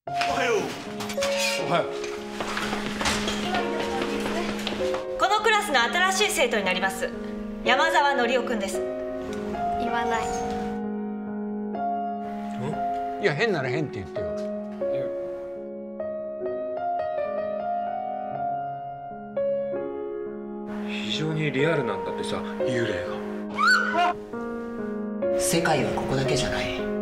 おはよう。おはよう。 このクラスの新しい生徒になります山沢則夫くんです。 言わない。 いや変なら変って言ってよ。 非常にリアルなんだってさ、幽霊が。 世界はここだけじゃない。